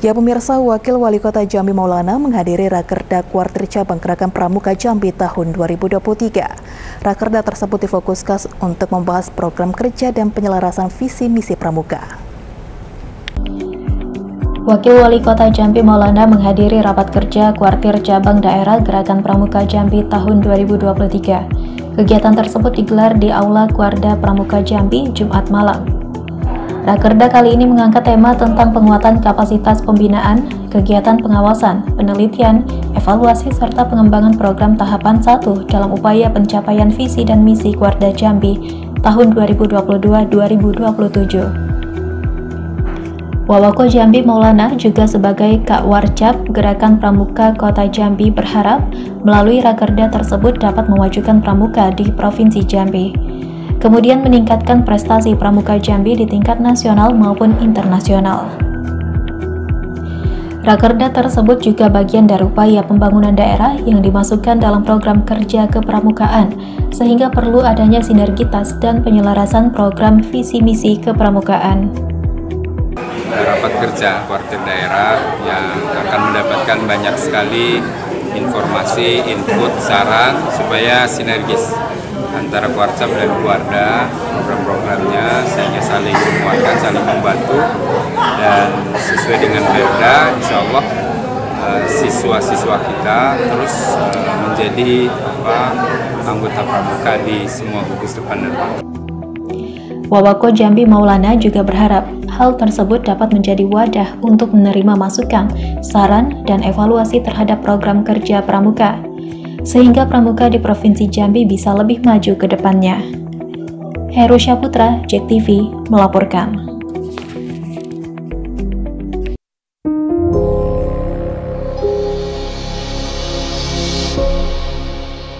Ya pemirsa, Wakil Wali Kota Jambi Maulana menghadiri Rakerda Kuartir Cabang Gerakan Pramuka Jambi tahun 2023. Rakerda tersebut difokuskan untuk membahas program kerja dan penyelarasan visi misi Pramuka. Wakil Wali Kota Jambi Maulana menghadiri rapat kerja Kuartir Cabang Daerah Gerakan Pramuka Jambi tahun 2023. Kegiatan tersebut digelar di Aula Kuarda Pramuka Jambi, Jumat malam. Rakerda kali ini mengangkat tema tentang penguatan kapasitas pembinaan, kegiatan pengawasan, penelitian, evaluasi, serta pengembangan program tahapan 1 dalam upaya pencapaian visi dan misi Kuarda Jambi tahun 2022-2027. Wawako Jambi Maulana juga sebagai Kak Warcap Gerakan Pramuka Kota Jambi berharap melalui Rakerda tersebut dapat memajukan pramuka di Provinsi Jambi, kemudian meningkatkan prestasi Pramuka Jambi di tingkat nasional maupun internasional. Rakerda tersebut juga bagian dari upaya pembangunan daerah yang dimasukkan dalam program kerja kepramukaan, sehingga perlu adanya sinergitas dan penyelarasan program visi misi kepramukaan. Rapat kerja Kuartir daerah yang akan mendapatkan banyak sekali informasi, input, saran supaya sinergis antara Kuarcap dan Kuarda program-programnya, sehingga saling menguatkan, saling membantu, dan sesuai dengan Perda, insya Allah siswa-siswa kita terus menjadi anggota pramuka di semua gugus depan dan belakang. Wawako Jambi Maulana juga berharap hal tersebut dapat menjadi wadah untuk menerima masukan, saran, dan evaluasi terhadap program kerja pramuka, sehingga pramuka di Provinsi Jambi bisa lebih maju ke depannya. Heru Syaputra, JEK TV, melaporkan.